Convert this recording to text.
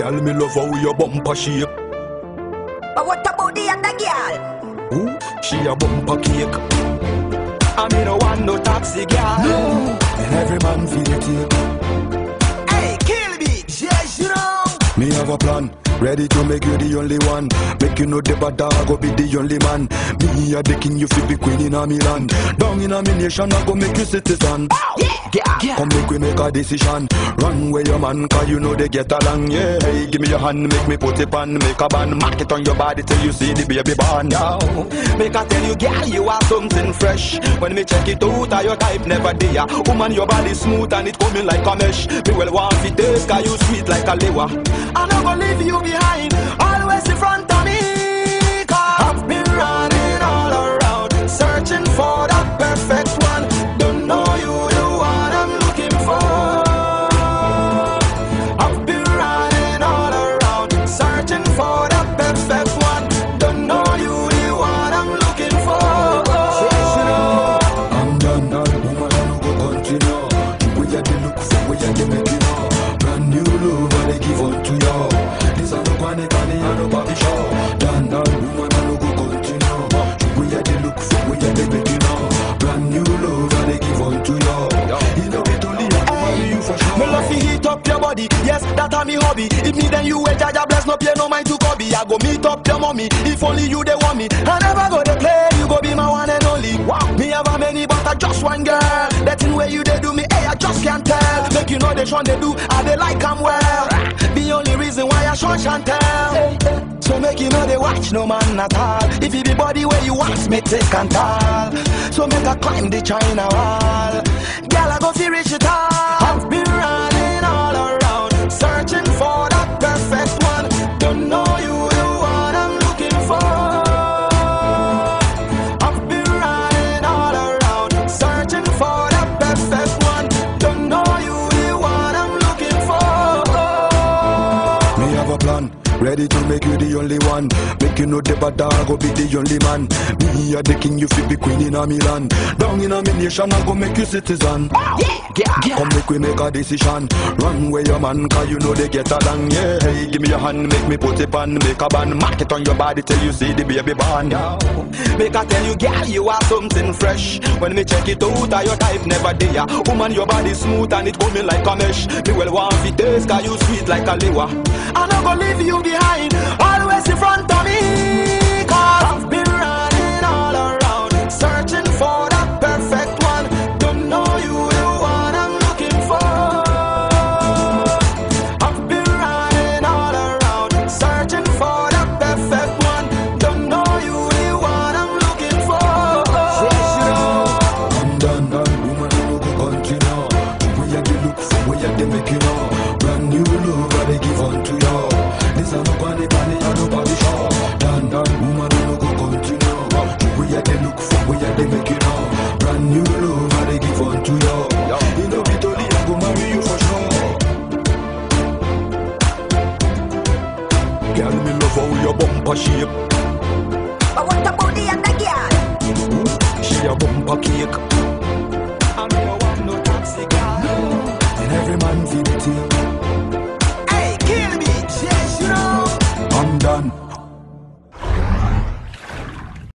Girl, me love how your bumper shape. But what about the other girl? Ooh, she a bumper cake. I mean, no one no taxi girl. No, and every man feel it take. Hey, kill me, yes, you know. Me have a plan, ready to make you the only one. Make you know the bad dog go be the only man. Me a the king, you feel be queen in a me land. Down in a me nation, I go make you citizen. Yeah. Come make a decision. Run where your man, cause you know they get along. Yeah, hey, give me your hand, make me put it on. Make a band, mark it on your body till you see the baby born. Yo, make I tell you, girl, you are something fresh. When me check it out, your type never there. Woman, your body smooth and it coming like a mesh. Me well want to taste, cause you sweet like a lewa. I'm not gonna leave you behind, always in front of me. Cause I've been running all around, searching for that perfect one. Don't know you the one I'm looking for. I've been running all around, searching for that perfect one. Don't know you the one I'm looking for. I'm done now, woman, I no go continue. We are the look for, we are the making up. Brand new love, I they give unto you. This a no panic, and no baby show. Done now, woman, I no go continue. We are the look for, we are the making up. Brand new love, I they give unto you. You know it only I can marry you for sure. Me love to heat up your body, yes, that a me hobby. If me then you will jaja bless, no pay no mind to copy. I go meet up your mommy, if only you they want me. I never go to play, you go be my one and only. Wow. Me have a many, but I just one girl. That thing where you they do me, hey, I just can't tell. Make you know they trying they do, I they like I'm well. The only reason why I show can't tell. So make you know they watch no man at all. If you be body where you want, me take and tall. So make I climb the China wall. Girl, I go fi reach it all. I've been running all around, searching for that perfect one. Don't know you the one I'm looking for. I've been running all around, searching for that perfect one. Don't know you the one I'm looking for. Me have a plan, ready to make you the only one. Make you know the bad dog go be the only man. Me a the king, you feel be queen in a me land. Down in a me nation, I go make you citizen. Yeah. Come make a decision. Run where your man, cause you know they get along. Yeah, hey, give me your hand, make me put it on. Make a band, mark it on your body till you see the baby born. Yo, make I tell you, girl, you are something fresh. When me check it out, your type never there. Woman, your body smooth and it coming like a mesh. Me well want to taste, cause you sweet like a lewa. I'm not gonna leave you behind, always in front of me. Cause I've been